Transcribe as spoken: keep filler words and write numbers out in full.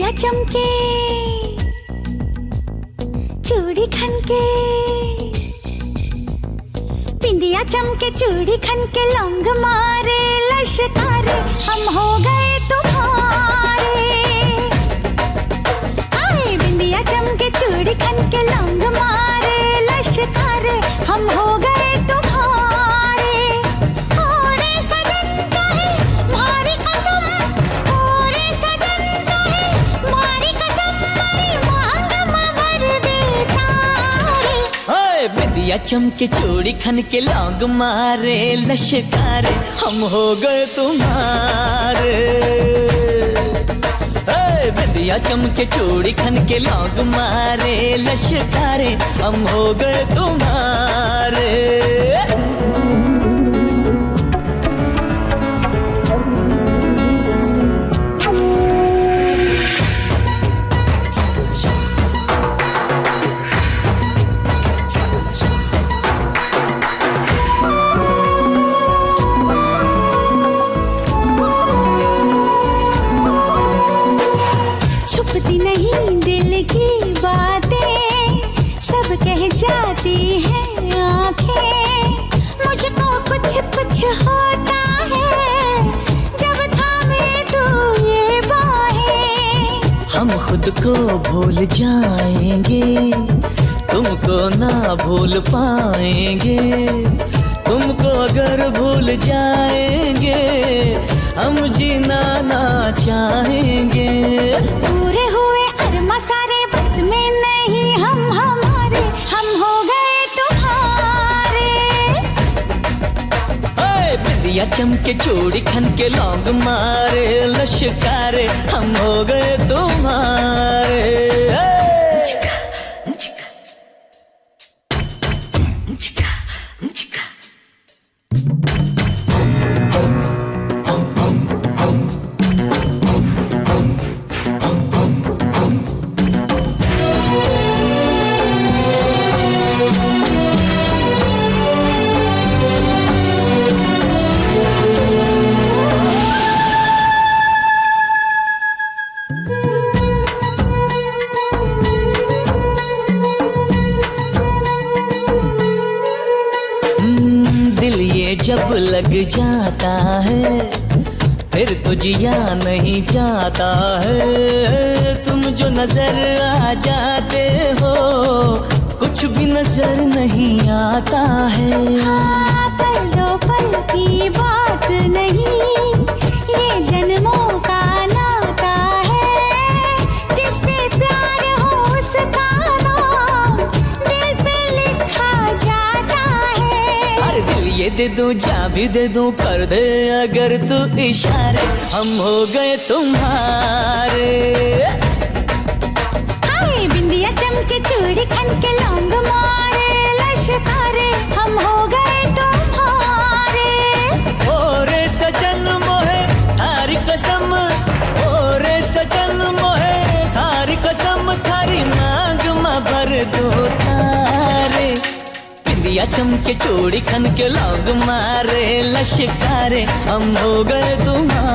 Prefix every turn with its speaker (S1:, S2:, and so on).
S1: बिंदिया चमके चूड़ी खनके, बिंदिया चमके चूड़ी खनके लौंग मारे लश्कारे, हम हो गए तुम्हारे। आए बिंदिया चमके चूड़ी खनके लौंग मारे लश्कारे, हम हो गए तुम्हारे। ओरे सजन कहे मारी कसम, ओरे सजन कहे मारी कसम, मरी मांग मवर दे तारे।
S2: ओए बिंदिया चमके चूड़ी खनके लौंग मारे लश्कारे, हम हो गए तुम्हारे। ओए बिंदिया चमके चूड़ी खनके लौंग मारे लश्कारे, हम हो गए तुम्हारे।
S1: छुपती नहीं दिल की बातें, सब कह जाती हैं आंखें। मुझको कुछ कुछ होता है जब थामे तू ये बाहें।
S2: हम खुद को भूल जाएंगे, तुमको ना भूल पाएंगे। तुमको अगर भूल जाएंगे, हम जीना ना चाहेंगे।
S1: पूरे हुए अरमा सारे बस में नहीं हम हमारे, हम हो गए तुम्हारे।
S2: ओए बिंदिया चमके चूड़ी खनके लौंग मारे लश्कारे, हम हो गए तुम्हारे। दिल ये जब लग जाता है, फिर तो जिया नहीं जाता है। तुम जो नजर आ जाते हो, कुछ भी नजर नहीं आता है।
S1: हाँ, पल पल की बात नहीं, ये जन्मों का नाता है। जिससे प्यार हो उसका नाम दिल पे लिखा जाता है।
S2: अरे दिल ये दे दूं, जा भी दे दूं, कर दे अगर तू इशारे, हम हो गए तुम्हारे।
S1: हाय बिंदिया चमके चूड़ी खनके लौंग मारे लश्कारे, हम हो गए तुम्हारे।
S2: ओरे सजन मोहे थारी कसम, ओरे सजन मोहे थारी कसम, थारी मांग में भर दो तारे। बिंदिया चमके चूड़ी खनके लौंग मारे लश्कारे, हम हो गए तुम्हारे।